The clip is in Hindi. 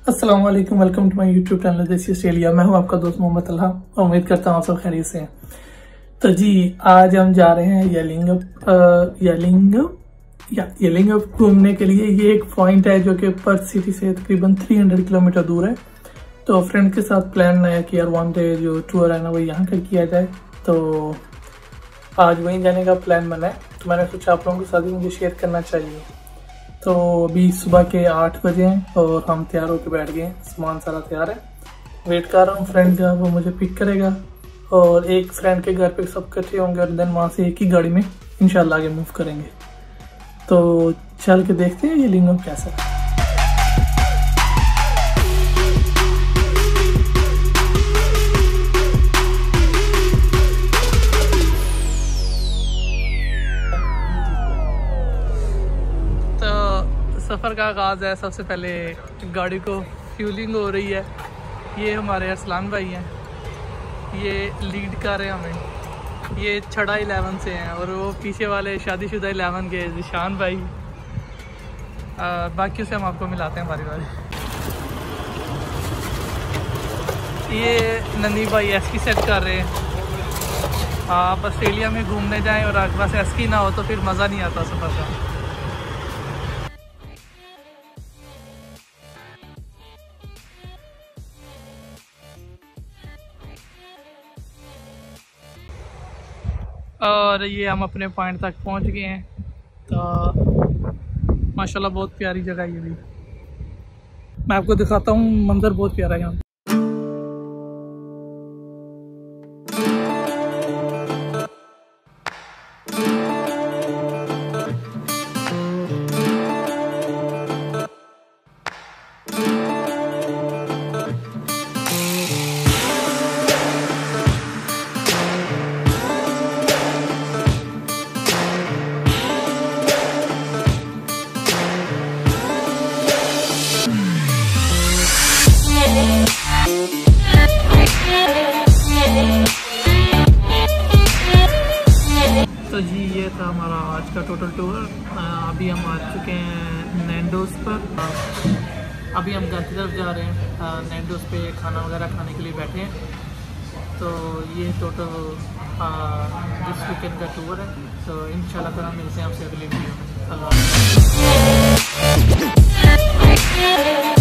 अस्सलाम वालेकुम, welcome to my YouTube channel Desi Australia. मैं हूं आपका दोस्त मोहम्मद अल्लाह। उम्मीद करता हूं आप सब खैरियत से हैं। तो जी आज हम जा रहे हैं येलिंगअप घूमने के लिए। ये एक पॉइंट है जो कि पर्थ सिटी से तकरीबन 300 किलोमीटर दूर है। तो फ्रेंड के साथ प्लान नया कि यार वन डे जो टूर है ना वो यहाँ का किया जाए। तो आज वहीं जाने का प्लान बना है, तो मैंने सोचा आप लोगों के साथ ही मुझे शेयर करना चाहिए। तो अभी सुबह के 8 बजे हैं और हम तैयार होकर बैठ गए हैं, सामान सारा तैयार है। वेट कर रहा हूँ फ्रेंड का, वो मुझे पिक करेगा और एक फ्रेंड के घर पे सब इकट्ठे होंगे और देन वहाँ से एक ही गाड़ी में इंशाल्लाह आगे मूव करेंगे। तो चल के देखते हैं ये लिंगम कैसा है। सफ़र का आगाज़ है। सबसे पहले गाड़ी को फ्यूलिंग हो रही है। ये हमारे अरसलान भाई हैं, ये लीड कर रहे हैं हमें। ये छड़ा 11 से हैं और वो पीछे वाले शादीशुदा 11 के जिशान भाई। बाकियों से हम आपको मिलाते हैं बारी बारी। ये ननी भाई एस्की सेट कर रहे हैं। आप ऑस्ट्रेलिया में घूमने जाएं और आपके पास एस्की ना हो तो फिर मज़ा नहीं आता सफ़र का। और ये हम अपने पॉइंट तक पहुंच गए हैं। तो माशाल्लाह बहुत प्यारी जगह ये भी। मैं आपको दिखाता हूँ, मंजर बहुत प्यारा है यहाँ। तो जी ये था हमारा आज का टोटल टूर। अभी हम आ चुके हैं नैंडोज पर। अभी हम घर की तरफ जा रहे हैं। नैंडोज पे खाना वगैरह खाने के लिए बैठे हैं। तो ये टोटल जिस वीकेंड का टूर है। तो इंशाल्लाह ताला मिलते हैं आपसे अगले वीडियो में। अल्लाह।